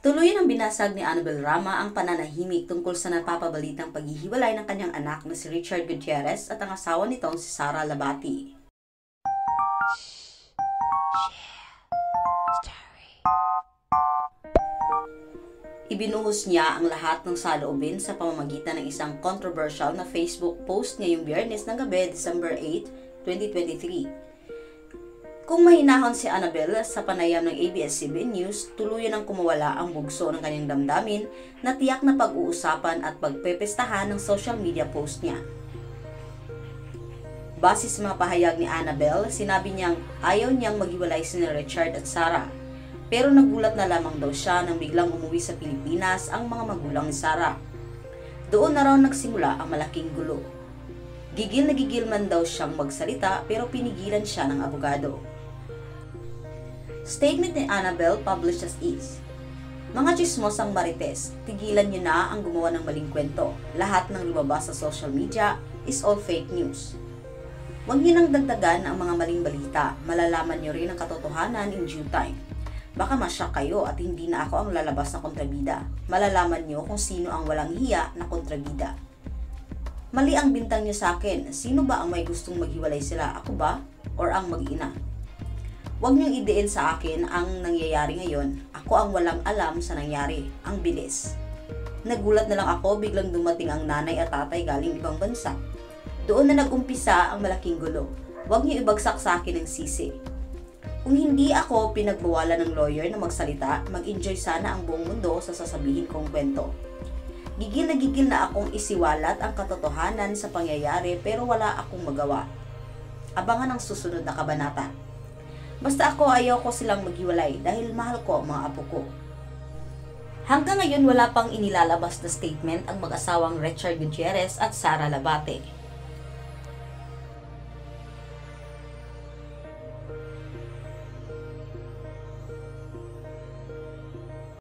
Tuluyan ang binasag ni Annabel Rama ang pananahimik tungkol sa napapabalitang paghihiwalay ng kanyang anak na si Richard Gutierrez at ang asawa nitong si Sara Labati. Ibinuhos niya ang lahat ng saloobin sa pamamagitan ng isang controversial na Facebook post ngayong Biyernes ng gabi, December 8, 2023. Kung mahinahon si Annabel sa panayam ng ABS-CBN News, tuluyan ang kumawala ang bugso ng kanyang damdamin na tiyak na pag-uusapan at pagpepestahan ng social media post niya. Base sa mga pahayag ni Annabel, sinabi niyang ayaw niyang maghiwalay sina Richard at Sara. Pero nagulat na lamang daw siya nang biglang umuwi sa Pilipinas ang mga magulang ni Sara. Doon na raw nagsimula ang malaking gulo. Gigil na gigil man daw siyang magsalita pero pinigilan siya ng abogado. Statement ni Annabel published as is: mga chismosang marites, tigilan niyo na ang gumawa ng maling kwento. Lahat ng lumabas sa social media is all fake news. Huwag niyo nang dagdagan ang mga maling balita. Malalaman niyo rin ang katotohanan in due time. Baka masyak kayo at hindi na ako ang lalabas na kontrabida. Malalaman niyo kung sino ang walang hiya na kontrabida. Mali ang bintang niyo sa akin. Sino ba ang may gustong maghiwalay sila? Ako ba? Or ang mag-ina? Huwag niyong idein sa akin ang nangyayari ngayon. Ako ang walang alam sa nangyari. Ang bilis. Nagulat na lang ako biglang dumating ang nanay at tatay galing ibang bansa. Doon na nag-umpisa ang malaking gulo. Huwag niyo ibagsak sa akin ang sisi. Kung hindi ako pinagbawalan ng lawyer na magsalita, mag-enjoy sana ang buong mundo sa sasabihin kong kwento. Gigil na akong isiwalat ang katotohanan sa pangyayari pero wala akong magawa. Abangan ang susunod na kabanata. Basta ako ayaw ko silang maghiwalay dahil mahal ko ang mga apo ko. Hanggang ngayon wala pang inilalabas na statement ang mag-asawang Richard Gutierrez at Sara Labate.